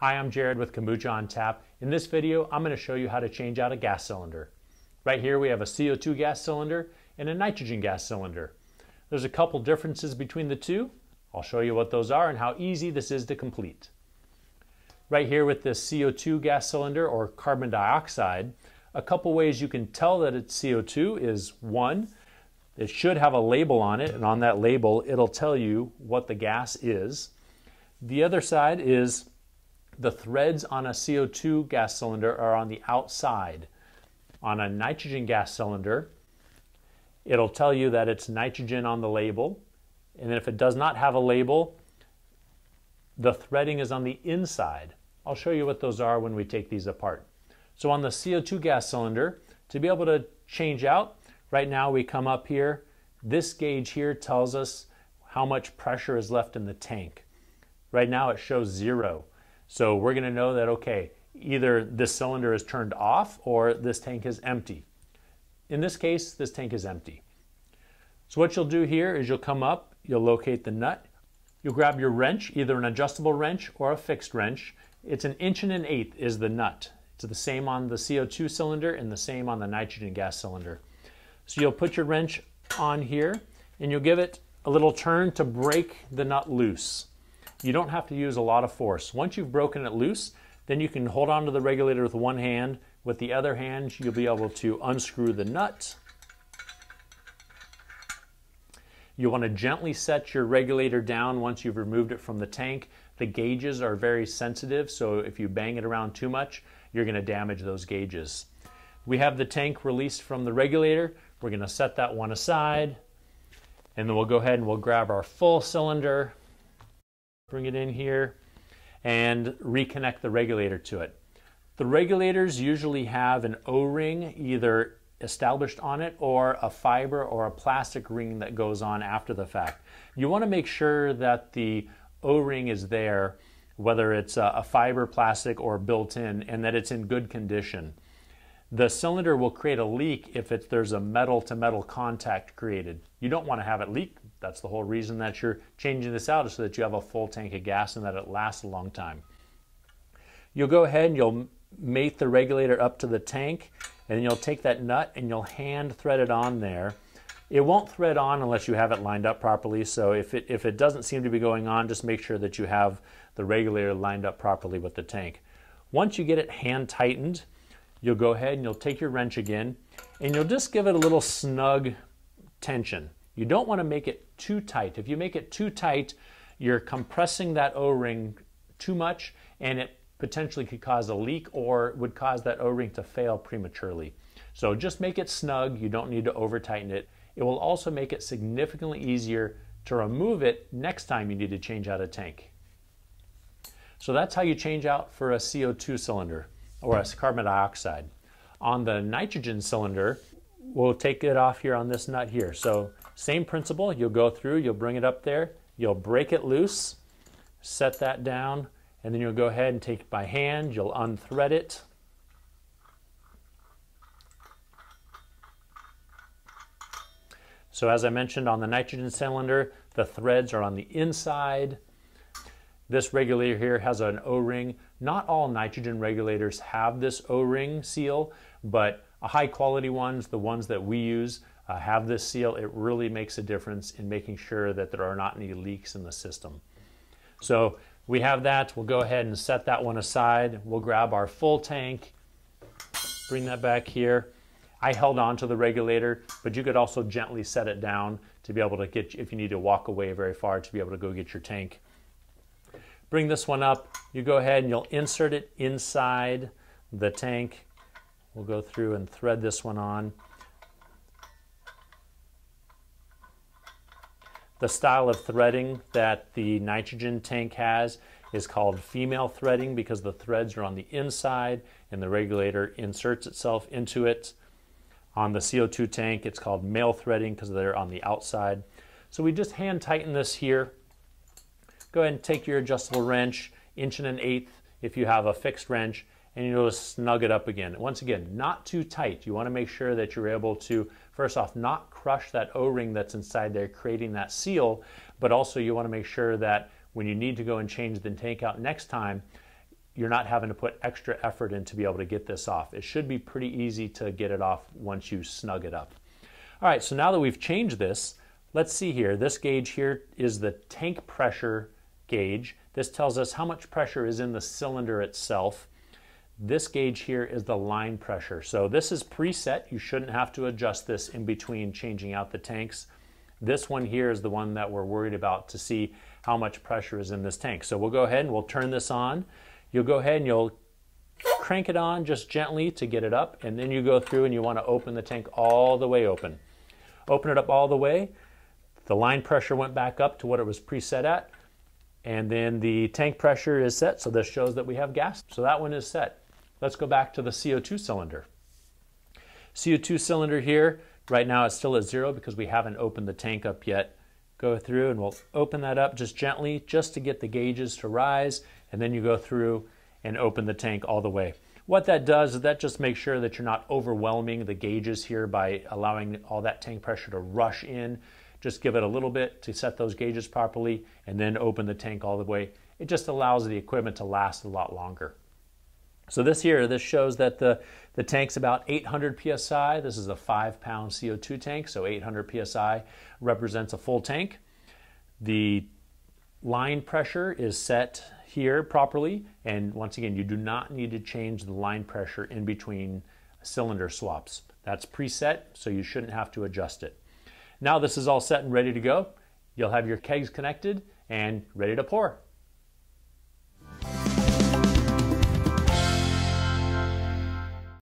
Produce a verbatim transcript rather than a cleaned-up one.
Hi, I'm Jared with Kombucha on Tap. In this video, I'm going to show you how to change out a gas cylinder. Right here we have a C O two gas cylinder and a nitrogen gas cylinder. There's a couple differences between the two. I'll show you what those are and how easy this is to complete. Right here with this C O two gas cylinder or carbon dioxide, a couple ways you can tell that it's C O two is one, it should have a label on it, and on that label it'll tell you what the gas is. The other side is the threads on a C O two gas cylinder are on the outside. On a nitrogen gas cylinder, it'll tell you that it's nitrogen on the label, and then if it does not have a label, the threading is on the inside. I'll show you what those are when we take these apart. So on the C O two gas cylinder, to be able to change out, right now we come up here, this gauge here tells us how much pressure is left in the tank. Right now it shows zero. So we're going to know that, okay, either this cylinder is turned off or this tank is empty. In this case, this tank is empty. So what you'll do here is you'll come up, you'll locate the nut, you'll grab your wrench, either an adjustable wrench or a fixed wrench. It's an inch and an eighth is the nut. It's the same on the C O two cylinder and the same on the nitrogen gas cylinder. So you'll put your wrench on here and you'll give it a little turn to break the nut loose. You don't have to use a lot of force. Once you've broken it loose, then you can hold on to the regulator with one hand. With the other hand, you'll be able to unscrew the nut. You want to gently set your regulator down once you've removed it from the tank. The gauges are very sensitive, so if you bang it around too much, you're going to damage those gauges. We have the tank released from the regulator. We're going to set that one aside, and then we'll go ahead and we'll grab our full cylinder, bring it in here, and reconnect the regulator to it. The regulators usually have an O-ring either established on it or a fiber or a plastic ring that goes on after the fact. You want to make sure that the O-ring is there, whether it's a fiber, plastic, or built in, and that it's in good condition. The cylinder will create a leak if it, there's a metal-to-metal contact created. You don't want to have it leak. That's the whole reason that you're changing this out, is so that you have a full tank of gas and that it lasts a long time. You'll go ahead and you'll mate the regulator up to the tank, and then you'll take that nut and you'll hand thread it on there. It won't thread on unless you have it lined up properly, so if it, if it doesn't seem to be going on, just make sure that you have the regulator lined up properly with the tank. Once you get it hand tightened, you'll go ahead and you'll take your wrench again and you'll just give it a little snug tension. You don't want to make it too tight. If you make it too tight, you're compressing that O-ring too much and it potentially could cause a leak or would cause that O-ring to fail prematurely. So just make it snug. You don't need to over tighten it. It will also make it significantly easier to remove it next time you need to change out a tank. So that's how you change out for a C O two cylinder or a carbon dioxide. On the nitrogen cylinder, we'll take it off here on this nut here. So same principle, you'll go through, you'll bring it up there, you'll break it loose, set that down, and then you'll go ahead and take it by hand, you'll unthread it. So as I mentioned on the nitrogen cylinder, the threads are on the inside. This regulator here has an O-ring. Not all nitrogen regulators have this O-ring seal, but a high quality ones, the ones that we use, uh, have this seal. It really makes a difference in making sure that there are not any leaks in the system. So we have that. We'll go ahead and set that one aside. We'll grab our full tank, bring that back here. I held on to the regulator, but you could also gently set it down to be able to get, if you need to walk away very far, to be able to go get your tank. Bring this one up, you go ahead and you'll insert it inside the tank. We'll go through and thread this one on. The style of threading that the nitrogen tank has is called female threading because the threads are on the inside and the regulator inserts itself into it. On the C O two tank, it's called male threading because they're on the outside. So we just hand tighten this here. Go ahead and take your adjustable wrench, inch and an eighth if you have a fixed wrench, and you'll just snug it up again. Once again, not too tight. You want to make sure that you're able to, first off, not crush that O-ring that's inside there creating that seal, but also you want to make sure that when you need to go and change the tank out next time, you're not having to put extra effort in to be able to get this off. It should be pretty easy to get it off once you snug it up. All right, so now that we've changed this, let's see here. This gauge here is the tank pressure gauge. This tells us how much pressure is in the cylinder itself. This gauge here is the line pressure. So this is preset. You shouldn't have to adjust this in between changing out the tanks. This one here is the one that we're worried about to see how much pressure is in this tank. So we'll go ahead and we'll turn this on. You'll go ahead and you'll crank it on just gently to get it up, and then you go through and you want to open the tank all the way open. Open it up all the way. The line pressure went back up to what it was preset at, and then the tank pressure is set, so this shows that we have gas. So that one is set. Let's go back to the C O two cylinder. C O two cylinder here, right now it's still at zero because we haven't opened the tank up yet. Go through and we'll open that up just gently, just to get the gauges to rise, and then you go through and open the tank all the way. What that does is that just makes sure that you're not overwhelming the gauges here by allowing all that tank pressure to rush in. Just give it a little bit to set those gauges properly and then open the tank all the way. It just allows the equipment to last a lot longer. So this here, this shows that the, the tank's about eight hundred P S I. This is a five pound C O two tank, so eight hundred P S I represents a full tank. The line pressure is set here properly, and once again, you do not need to change the line pressure in between cylinder swaps. That's preset, so you shouldn't have to adjust it. Now this is all set and ready to go. You'll have your kegs connected and ready to pour.